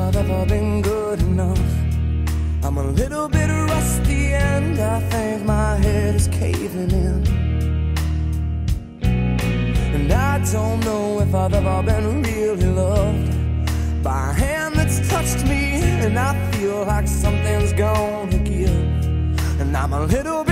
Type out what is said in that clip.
I've ever been good enough. I'm a little bit rusty and I think my head is caving in. And I don't know if I've ever been really loved by a hand that's touched me, and I feel like something's gonna give. And I'm a little